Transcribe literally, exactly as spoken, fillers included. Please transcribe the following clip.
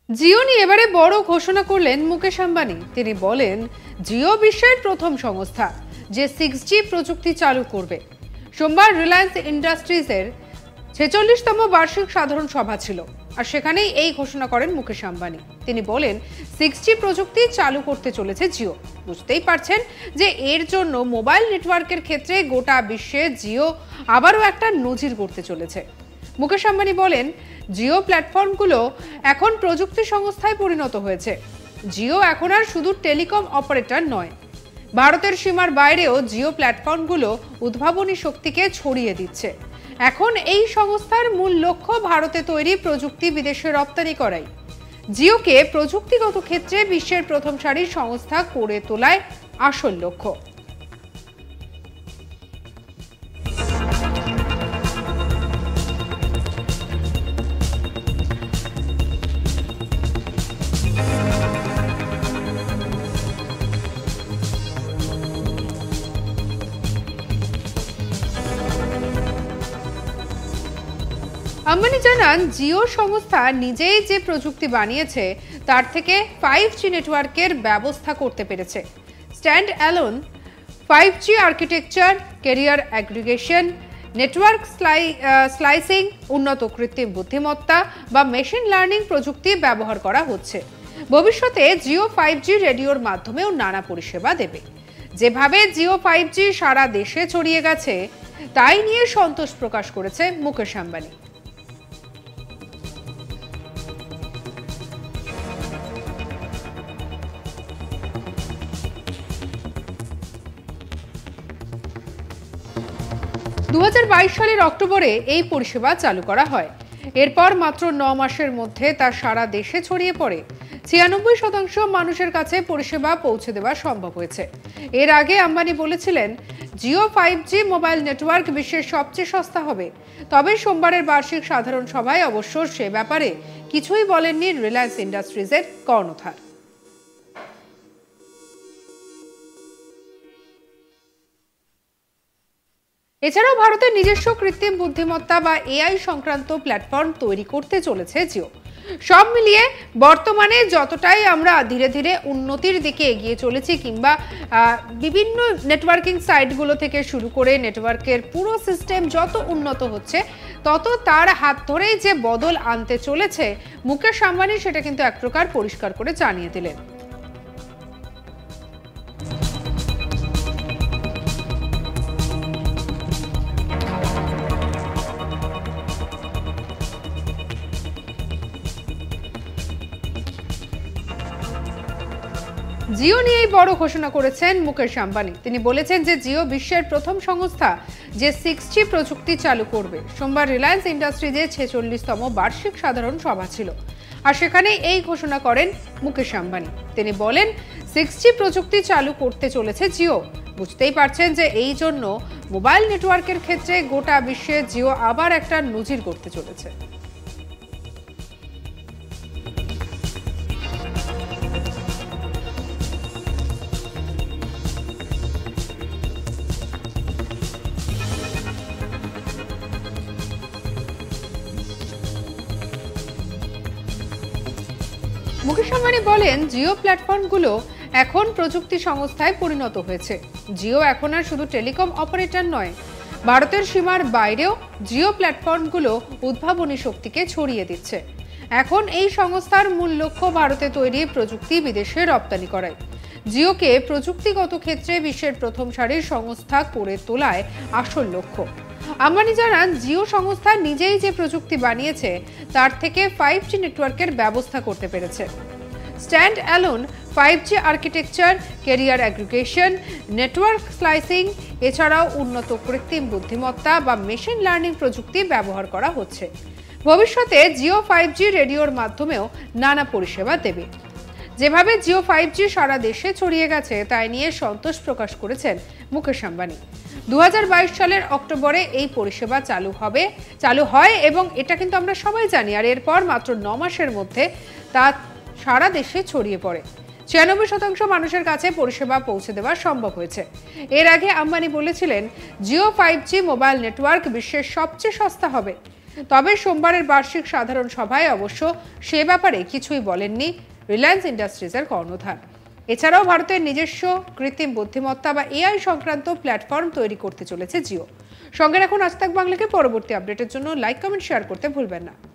জিও নিয়ে এবারে বড় ঘোষণা করলেন মুকেশ আম্বানি। তিনি বলেন, জিও বিশ্বের প্রথম সংস্থা যে সিক্স জি প্রযুক্তি চালু করবে। সোমবার রিলায়েন্স ইন্ডাস্ট্রিজের ছেচল্লিশতম বার্ষিক সাধারণ সভা ছিল, আর সেখানেই এই ঘোষণা করেন মুকেশ আম্বানি। তিনি বলেন, সিক্স জি প্রযুক্তি চালু করতে চলেছে জিও। বুঝতেই পারছেন যে এর জন্য মোবাইল নেটওয়ার্কের ক্ষেত্রে গোটা বিশ্বে জিও আবারও একটা নজির করতে চলেছে। মুকেশ আম্বানি বলেন, জিও প্ল্যাটফর্মগুলো এখন প্রযুক্তি সংস্থায় পরিণত হয়েছে। জিও এখন আর শুধু টেলিকম অপারেটর নয়, ভারতের সীমার বাইরেও জিও প্ল্যাটফর্মগুলো উদ্ভাবনী শক্তিকে ছড়িয়ে দিচ্ছে। এখন এই সংস্থার মূল লক্ষ্য ভারতে তৈরি প্রযুক্তি বিদেশে রপ্তানি করাই। জিওকে প্রযুক্তিগত ক্ষেত্রে বিশ্বের প্রথম সারির সংস্থা করে তোলায় আসল লক্ষ্য। আম্বানি জানান, জিও সংস্থা নিজেই যে প্রযুক্তি বানিয়েছে তার থেকে ফাইভ জি নেটওয়ার্কের ব্যবস্থা করতে পেরেছে। Stand alone five G architecture, carrier aggregation, network slicing, উন্নত কৃত্রিম বুদ্ধিমত্তা বা মেশিন লার্নিং প্রযুক্তি ব্যবহার করা হচ্ছে। ভবিষ্যতে জিও ফাইভ জি রেডিওর মাধ্যমেও নানা পরিষেবা দেবে। যেভাবে জিও ফাইভ জি সারা দেশে ছড়িয়ে গেছে তাই নিয়ে সন্তোষ প্রকাশ করেছে মুকেশ আম্বানি। দু হাজার বাইশ সালের অক্টোবরে এই পরিষেবা চালু করা হয়। এরপর মাত্র ন মাসের মধ্যে তা সারা দেশে ছড়িয়ে পড়ে। ছিয়ানব্বই শতাংশ মানুষের কাছে পরিষেবা পৌঁছে দেওয়া সম্ভব হয়েছে। এর আগে আম্বানি বলেছিলেন, Jio five G mobile network বিশ্বের সবচেয়ে সস্তা হবে। তবে সোমবারের বার্ষিক সাধারণ সভায় অবশ্য সে ব্যাপারে কিছুই বলেননি রিলায়েন্স ইন্ডাস্ট্রিজের কর্ণধার। এছাড়াও ভারতের নিজস্ব কৃত্রিম বুদ্ধিমত্তা বা এআই সংক্রান্ত প্ল্যাটফর্ম তৈরি করতে চলেছে জিও। সব মিলিয়ে বর্তমানে যতটাই আমরা ধীরে ধীরে উন্নতির দিকে এগিয়ে চলেছি, কিংবা বিভিন্ন নেটওয়ার্কিং সাইটগুলো থেকে শুরু করে নেটওয়ার্কের পুরো সিস্টেম যত উন্নত হচ্ছে, তত তার হাত ধরেই যে বদল আনতে চলেছে মুকেশ আম্বানি, সেটা কিন্তু এক প্রকার পরিষ্কার করে জানিয়ে দিলেন। জিও নিয়েই বড় ঘোষণা করেছেন মুকেশ আম্বানি। তিনি বলেছেন যে জিও বিশ্বের প্রথম সংস্থা যে সিক্স জি প্রযুক্তি চালু করবে। সোমবার রিলায়েন্স ইন্ডাস্ট্রিজের ছেচল্লিশতম বার্ষিক সাধারণ সভা ছিল, আর সেখানে এই ঘোষণা করেন মুকেশ আম্বানি। তিনি বলেন, সিক্স জি প্রযুক্তি চালু করতে চলেছে জিও। বুঝতেই পারছেন যে এই জন্য মোবাইল নেটওয়ার্কের ক্ষেত্রে গোটা বিশ্বে জিও আবার একটা নজির করতে চলেছে। মুকেশ আম্বানি বলেন, জিও প্ল্যাটফর্মগুলো এখন প্রযুক্তি সংস্থায় পরিণত হয়েছে। জিও এখন আর শুধু টেলিকম অপারেটর নয়, ভারতের সীমার বাইরেও জিও প্ল্যাটফর্মগুলো উদ্ভাবনী শক্তিকে ছড়িয়ে দিচ্ছে। এখন এই সংস্থার মূল লক্ষ্য ভারতে তৈরি প্রযুক্তি বিদেশে রপ্তানি করাই। জিওকে প্রযুক্তিগত ক্ষেত্রে বিশ্বের প্রথম সারির সংস্থা করে তোলায় আসল লক্ষ্য। আম্বানি জানান, জিও সংস্থা নিজেই যে প্রযুক্তি বানিয়েছে তার থেকে ফাইভ জি নেটওয়ার্কের ব্যবস্থা করতে পেরেছে। Stand alone five G architecture, carrier aggregation, network slicing, এছাড়াও উন্নত কৃত্রিম বুদ্ধিমত্তা বা মেশিন লার্নিং প্রযুক্তি ব্যবহার করা হচ্ছে। ভবিষ্যতে জিও ফাইভ জি রেডিওর মাধ্যমেও নানা পরিষেবা দেবে। যেভাবে জিও ফাইভ জি সারা দেশে ছড়িয়ে গেছে তাই নিয়ে সন্তোষ প্রকাশ করেছেন মুকেশ আম্বানি। দু হাজার বাইশ সালের অক্টোবরে এই পরিষেবা চালু হবে চালু হয় এবং এটা কিন্তু আমরা সবাই জানি। আর এরপর মাত্র ন মাসের মধ্যে তা সারা দেশে ছড়িয়ে পড়ে। ছিয়ানব্বই শতাংশ মানুষের কাছে পরিষেবা পৌঁছে দেওয়া সম্ভব হয়েছে। এর আগে আম্বানি বলেছিলেন, Jio five G mobile network বিশ্বের সবচেয়ে সস্তা হবে। তবে সোমবারের বার্ষিক সাধারণ সভায় অবশ্য সে ব্যাপারে কিছুই বলেননি রিলায়েন্স ইন্ডাস্ট্রিজের কর্ণধার। এছাড়াও ভারতের নিজস্ব কৃত্রিম বুদ্ধিমত্তা বা এআই সংক্রান্ত প্ল্যাটফর্ম তৈরি করতে চলেছে জিও। সঙ্গে রাখুন আজ তাক বাংলাকে। পরবর্তী আপডেটের জন্য লাইক, কমেন্ট, শেয়ার করতে ভুলবেন না।